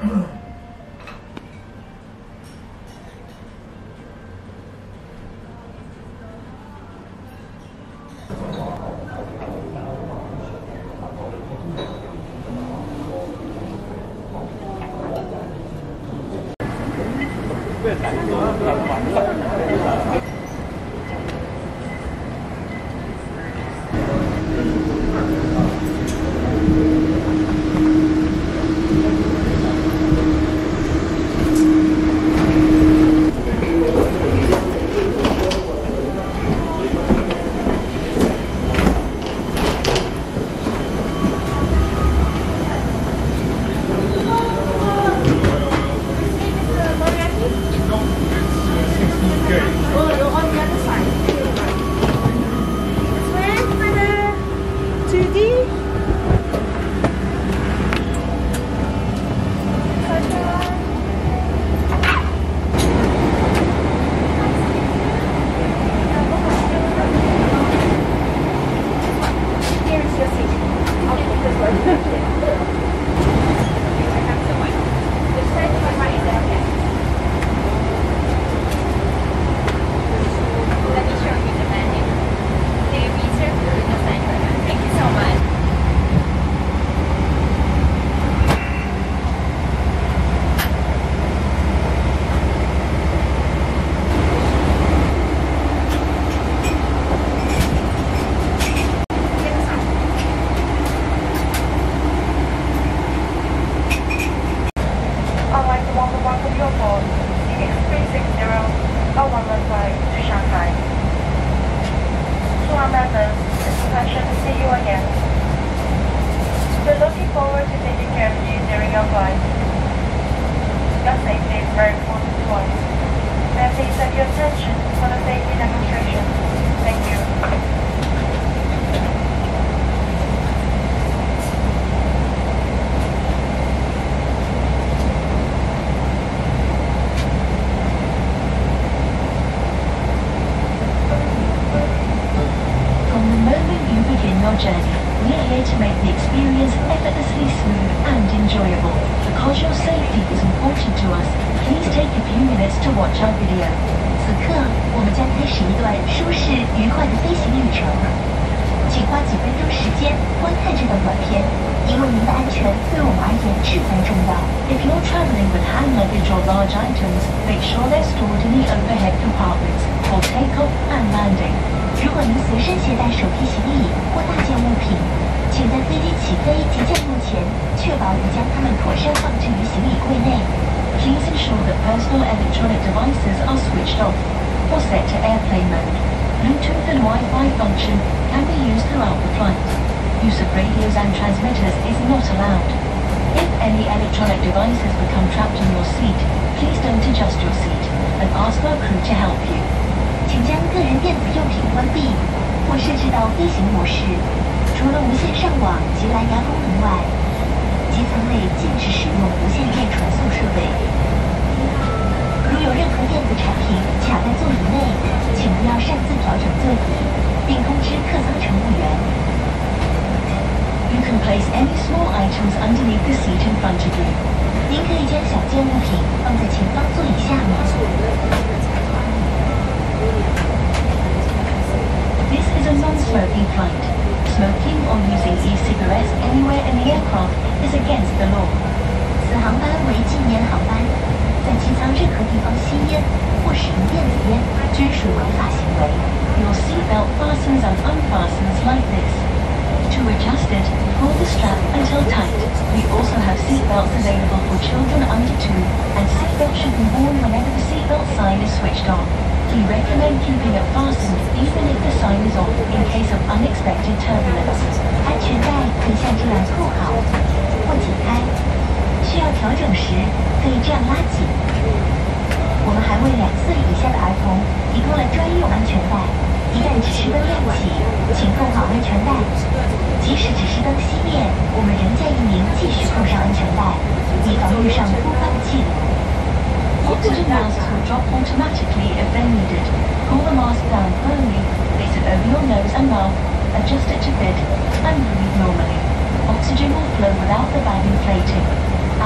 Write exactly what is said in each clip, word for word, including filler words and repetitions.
and ensure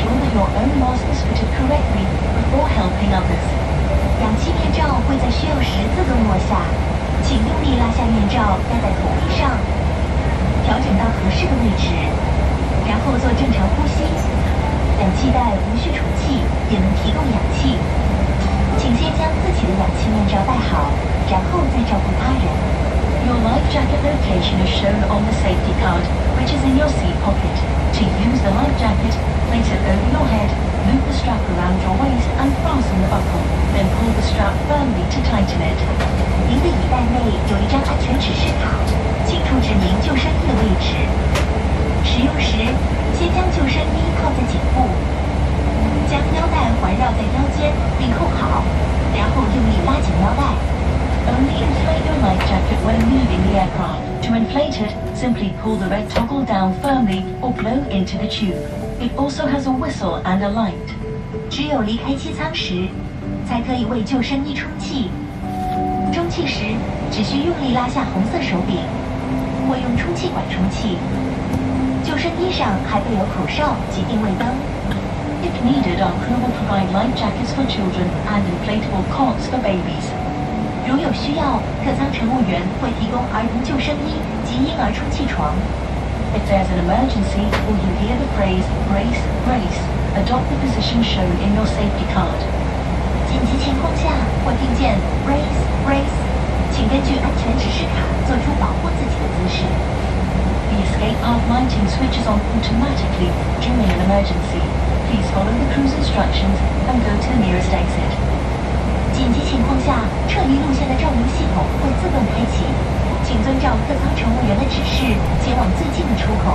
ensure that your own mask is fitted correctly before helping others. 氧气面罩会在需要时自动落下，请用力拉下面罩戴在口鼻上，调整到合适的位置，然后做正常呼吸。氧气袋无需储气，也能提供氧气。请先将自己的氧气面罩戴好，然后再照顾他人。 Your life jacket location is shown on the safety card, which is in your seat pocket. To use the life jacket, place it over your head, loop the strap around your waist and fasten the buckle. Then pull the strap firmly to tighten it. 您的椅袋内有一张安全指示卡，清楚指明救生衣的位置。使用时，先将救生衣靠在颈部，将腰带环绕在腰间并扣好，然后用力拉紧腰带。 Only inflate your life jacket when leaving the aircraft. To inflate it, simply pull the red toggle down firmly or blow into the tube. It also has a whistle and a light. 只有离开机舱时，才可以为救生衣充气。充气时，只需用力拉下红色手柄，或用充气管充气。救生衣上还备有口哨及定位灯。 If needed, our crew will provide life jackets for children and inflatable cots for babies. 如有需要，客舱乘务员会提供儿童救生衣及婴儿充气床。 If there's an emergency or you hear the phrase brace, brace, adopt the position shown in your safety card. 紧急情况下或听见 brace, brace， 请根据安全指示卡做出保护自己的姿势。 The escape path lighting switches on automatically during an emergency. Please follow the crew's instructions and go to the nearest exit. 紧急情况下，撤离路线的照明系统会自动开启，请遵照客舱乘务员的指示前往最近的出口。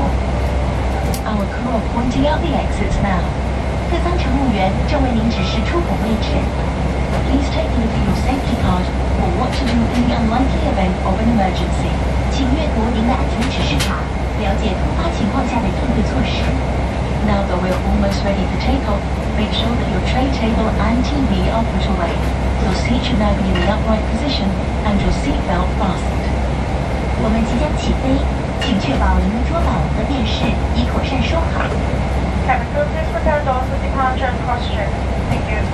Our crew are pointing out the exits now. 客舱乘务员正为您指示出口位置。 Please take a look at your safety card for what to do in the unlikely event of an emergency. 请阅读您的安全指示卡，了解突发情况下的应对措施。 Now that we're almost ready to take off, make sure that your tray table and T V are put away. Your seat should now be in the upright position and your seat belt fastened. 我们即将起飞，请确保您的桌板和电视已妥善收好。 Cabin crew, please prepare doors for departure and cross-check. Thank you.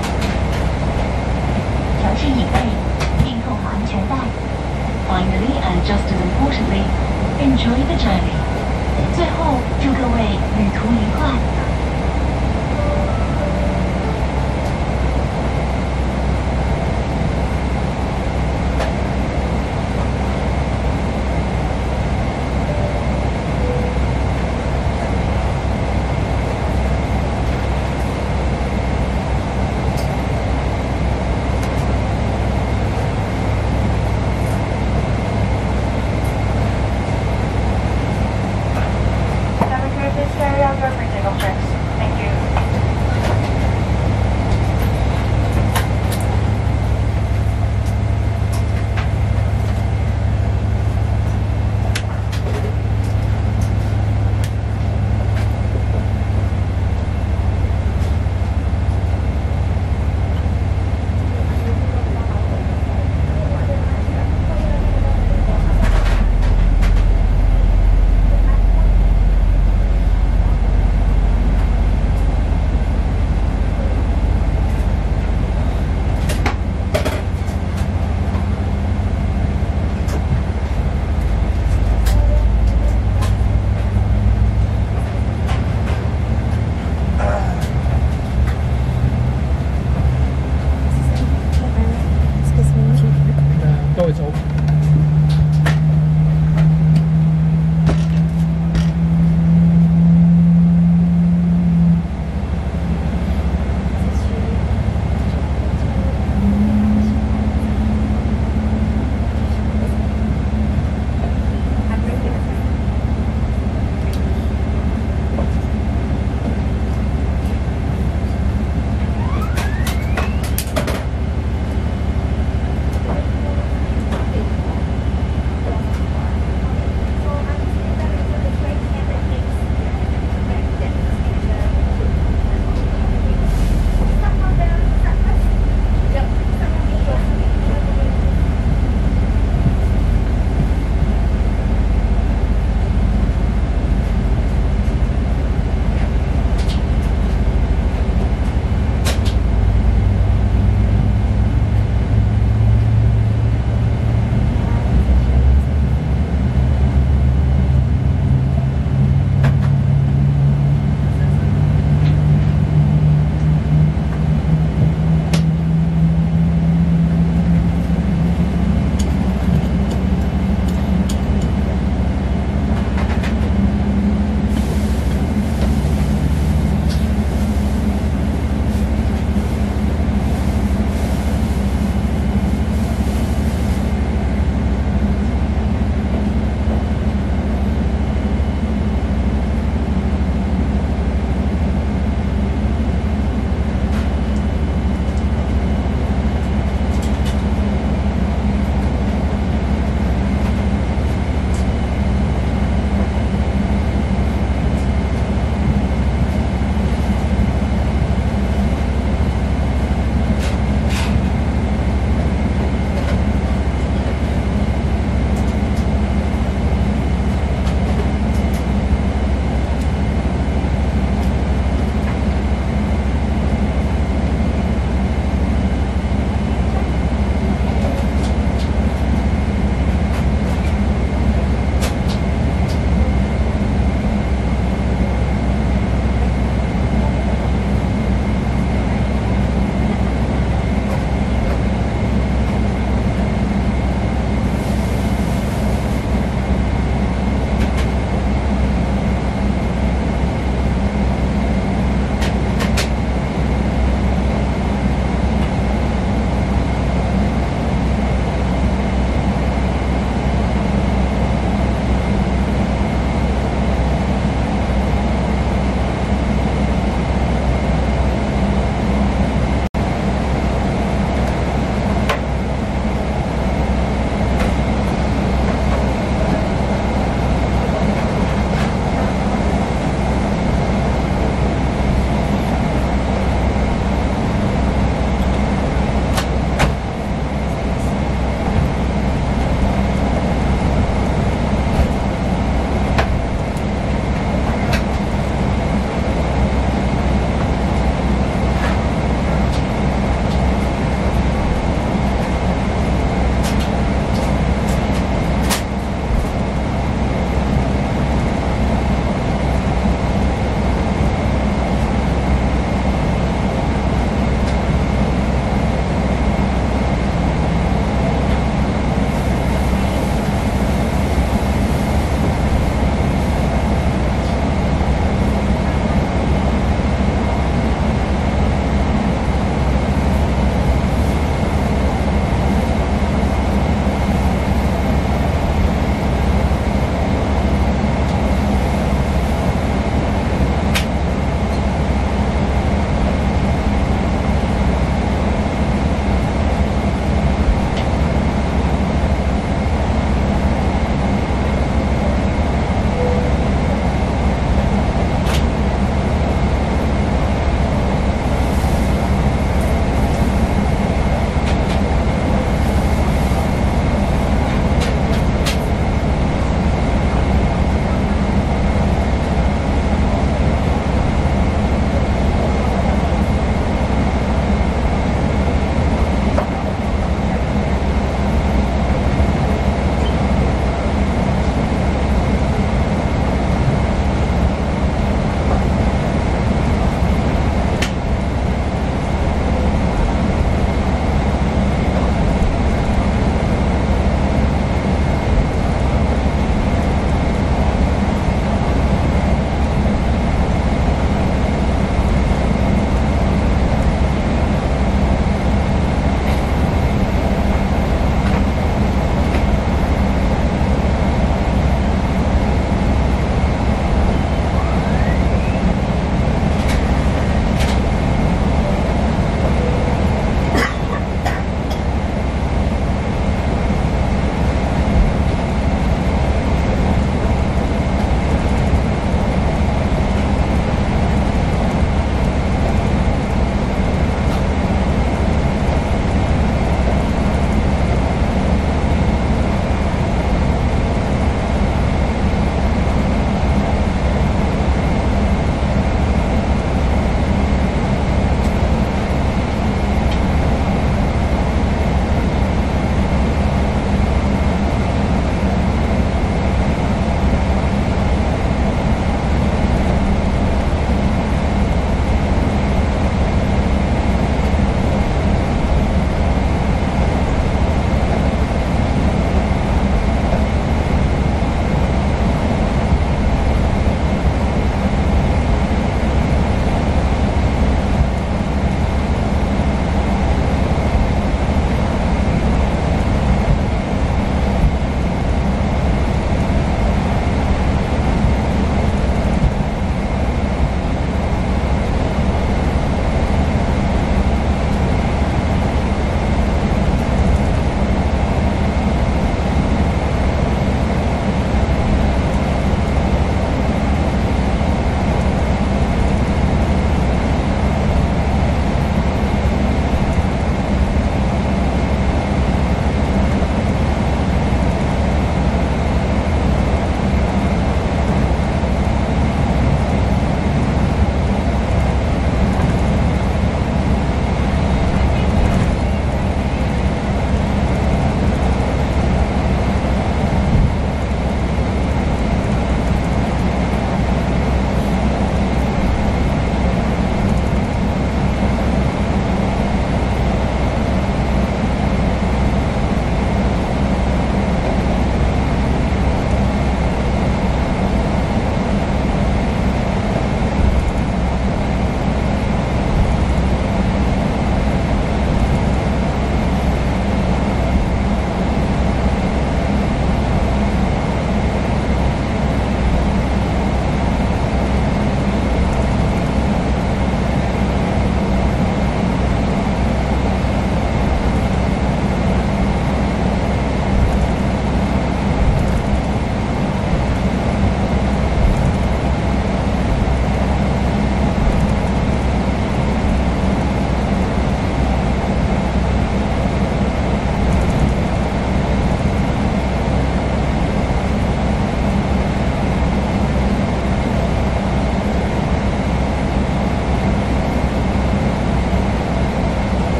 调至椅背，并扣好安全带。 Finally, and just as importantly, enjoy the journey. 最后，祝各位旅途愉快。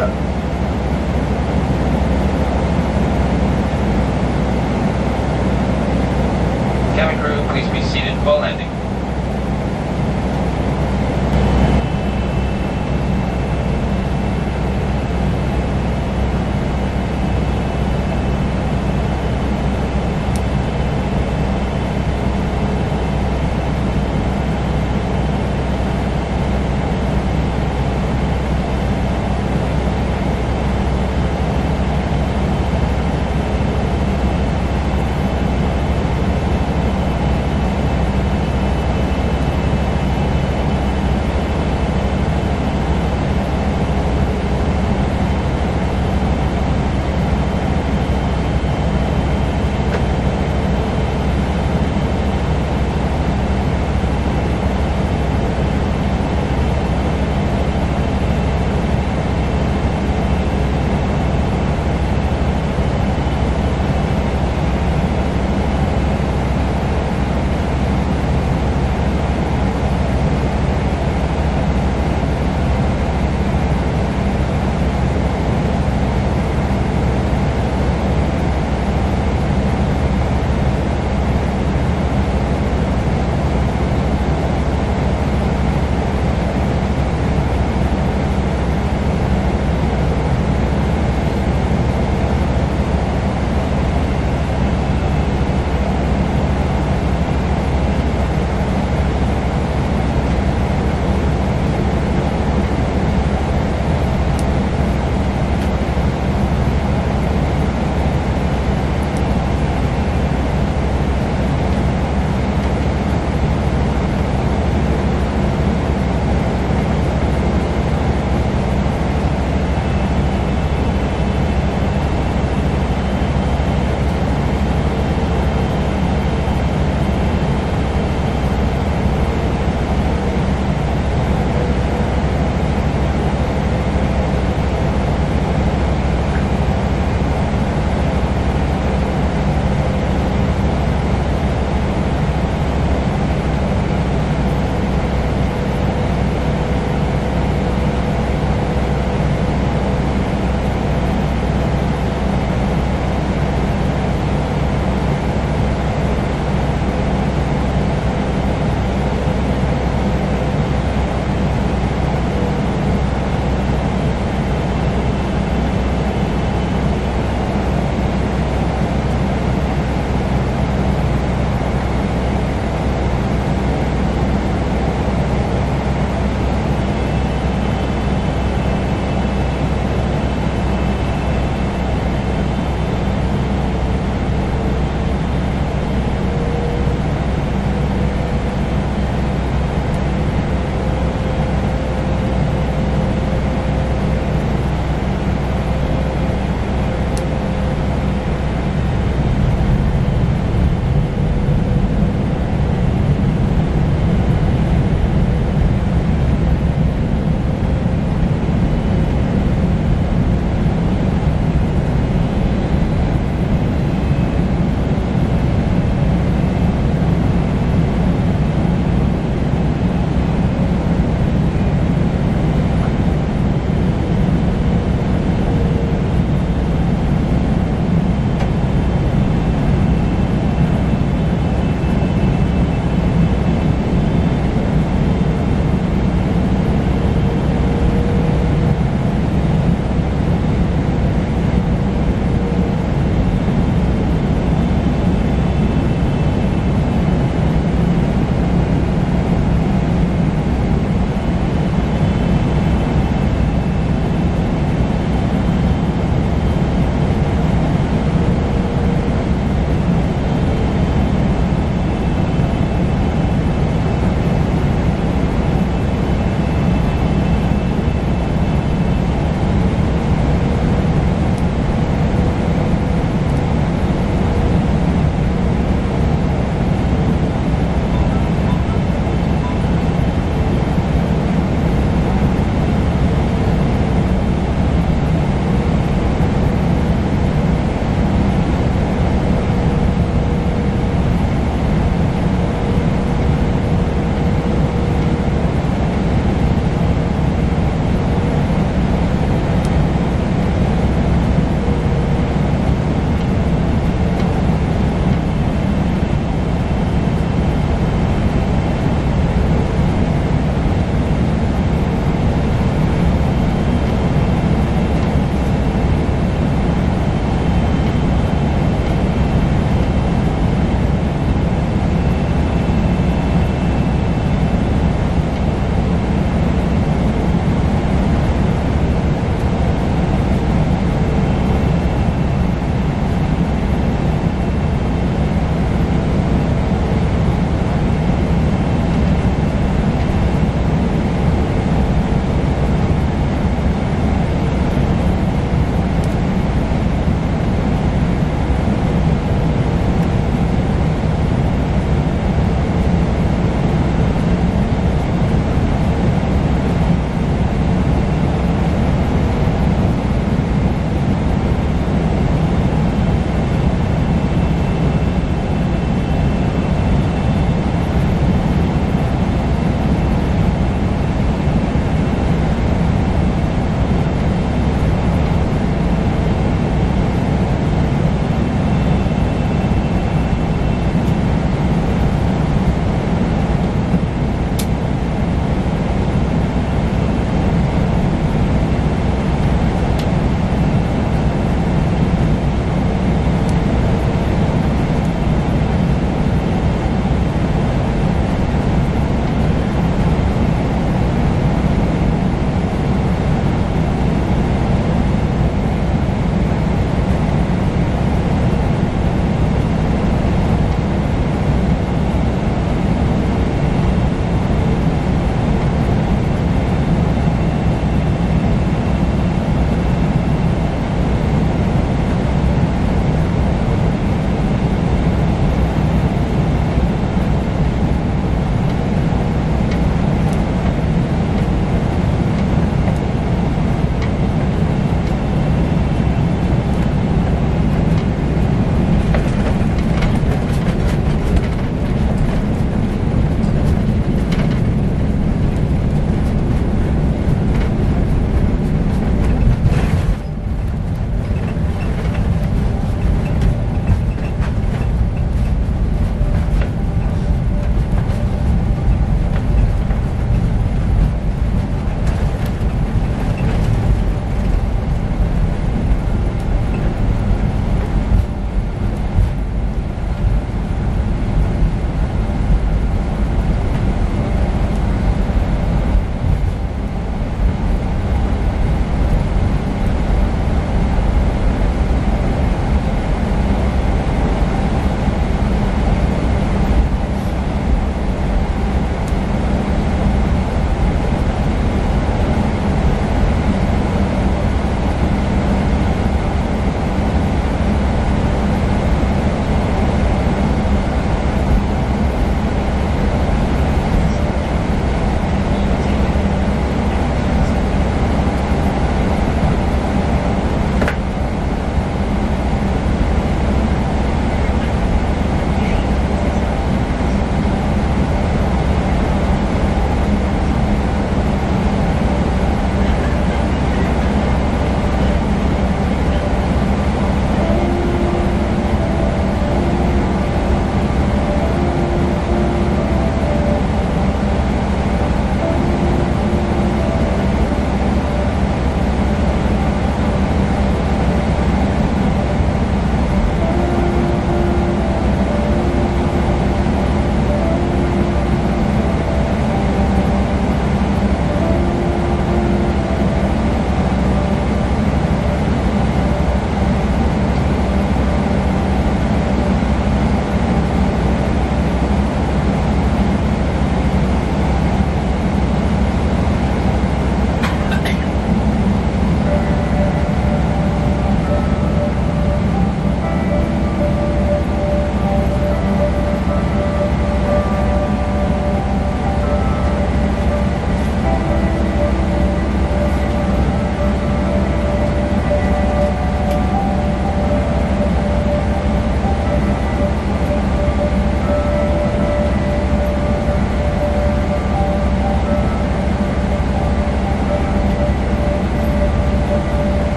Cabin crew, please be seated for landing.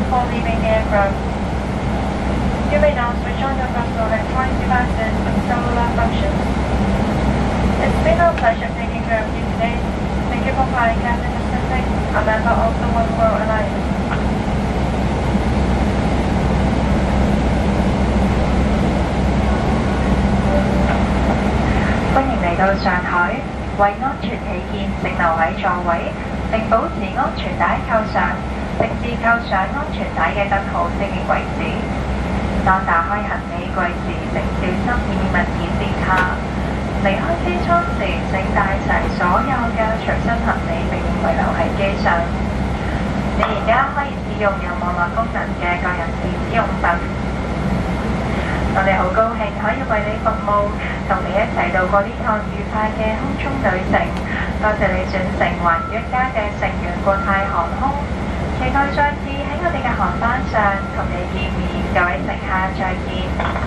before leaving the aircraft. You may now switch on your personal electronic devices and cellular functions. It's been our pleasure taking care of you today. Thank you for flying Cathay Pacific, a member of the One World Alliance. 歡迎嚟到上海，為安全起見，請留喺座位，並保持安全帶扣上，直至扣上安全帶嘅燈號適應為止。當打開行李櫃時，請小心以免物件跌下。離開機艙時，請帶齊所有嘅隨身行李並遺留喺機上。你而家可以使用有網絡功能嘅個人電子用品。我哋好高興可以為你服務，同你一齊度過呢趟愉快嘅空中旅程。多謝你選乘寰宇一家嘅成員國泰航空，期待再次喺我哋嘅航班上同你見面。各位乘客再見。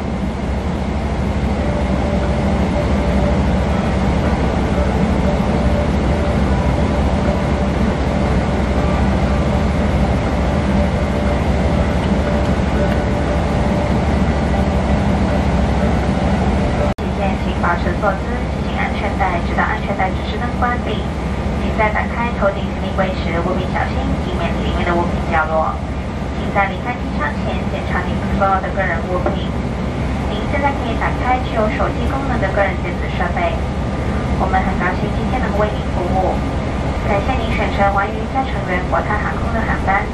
保持坐姿，系紧安全带，直到安全带指示灯关闭。请在打开头顶行李柜时务必小心，以免里面的物品掉落。请在离开机舱前检查您所有的个人物品。您现在可以打开具有手机功能的个人电子设备。我们很高兴今天能为您服务，感谢您选乘寰宇一家成员国泰航空的航班。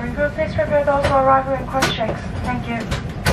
Cabin crew, please prepare those for arrival and cross checks. Thank you.